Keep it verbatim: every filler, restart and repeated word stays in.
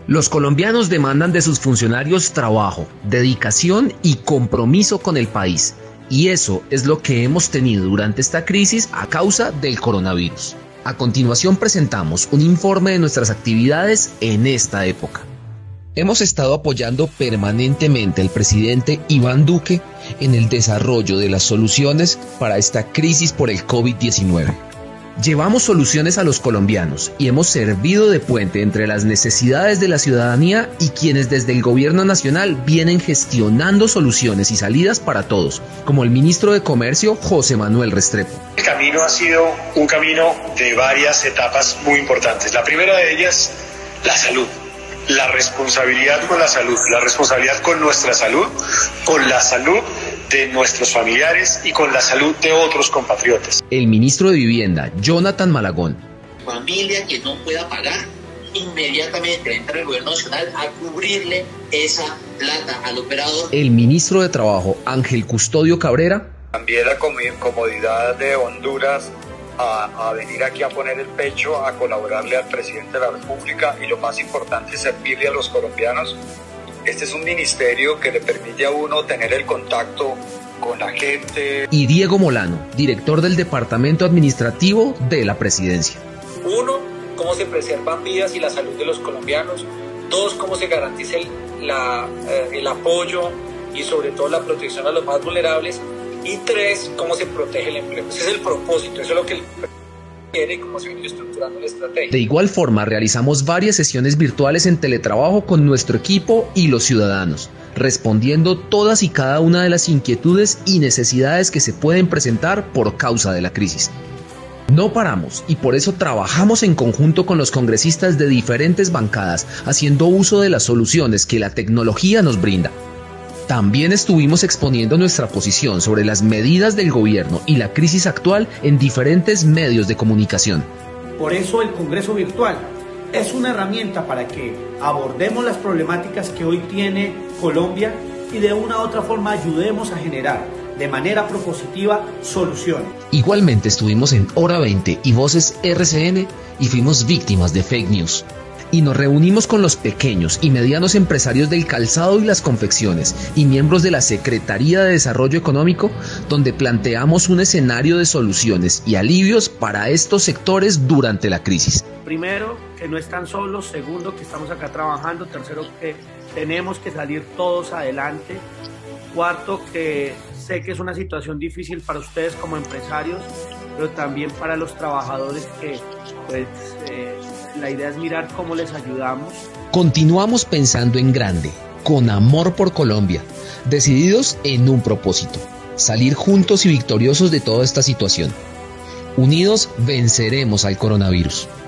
Los colombianos demandan de sus funcionarios trabajo, dedicación y compromiso con el país. Y eso es lo que hemos tenido durante esta crisis a causa del coronavirus. A continuación presentamos un informe de nuestras actividades en esta época. Hemos estado apoyando permanentemente al presidente Iván Duque en el desarrollo de las soluciones para esta crisis por el COVID diecinueve. Llevamos soluciones a los colombianos y hemos servido de puente entre las necesidades de la ciudadanía y quienes desde el gobierno nacional vienen gestionando soluciones y salidas para todos, como el ministro de Comercio José Manuel Restrepo. El camino ha sido un camino de varias etapas muy importantes. La primera de ellas, la salud. La responsabilidad con la salud, la responsabilidad con nuestra salud, con la salud de nuestros familiares y con la salud de otros compatriotas. El ministro de Vivienda, Jonathan Malagón. Familia que no pueda pagar, inmediatamente entra el gobierno nacional a cubrirle esa plata al operador. El ministro de Trabajo, Ángel Custodio Cabrera. También la comodidad de Honduras A, a venir aquí a poner el pecho, a colaborarle al presidente de la República y lo más importante es servirle a los colombianos. Este es un ministerio que le permite a uno tener el contacto con la gente. Y Diego Molano, director del Departamento Administrativo de la Presidencia. Uno, cómo se preservan vidas y la salud de los colombianos. Dos, cómo se garantiza el, la, eh, el apoyo y sobre todo la protección a los más vulnerables. Y tres, cómo se protege el empleo. Ese es el propósito, eso es lo que el quiere y cómo se viene estructurando la estrategia. De igual forma, realizamos varias sesiones virtuales en teletrabajo con nuestro equipo y los ciudadanos, respondiendo todas y cada una de las inquietudes y necesidades que se pueden presentar por causa de la crisis. No paramos y por eso trabajamos en conjunto con los congresistas de diferentes bancadas, haciendo uso de las soluciones que la tecnología nos brinda. También estuvimos exponiendo nuestra posición sobre las medidas del gobierno y la crisis actual en diferentes medios de comunicación. Por eso el Congreso Virtual es una herramienta para que abordemos las problemáticas que hoy tiene Colombia y de una u otra forma ayudemos a generar de manera propositiva soluciones. Igualmente estuvimos en Hora veinte y Voces R C N y fuimos víctimas de fake news. Y nos reunimos con los pequeños y medianos empresarios del calzado y las confecciones y miembros de la Secretaría de Desarrollo Económico, donde planteamos un escenario de soluciones y alivios para estos sectores durante la crisis. Primero, que no están solos. Segundo, que estamos acá trabajando. Tercero, que tenemos que salir todos adelante. Cuarto, que sé que es una situación difícil para ustedes como empresarios, pero también para los trabajadores que pues eh, la idea es mirar cómo les ayudamos. Continuamos pensando en grande, con amor por Colombia, decididos en un propósito: salir juntos y victoriosos de toda esta situación. Unidos venceremos al coronavirus.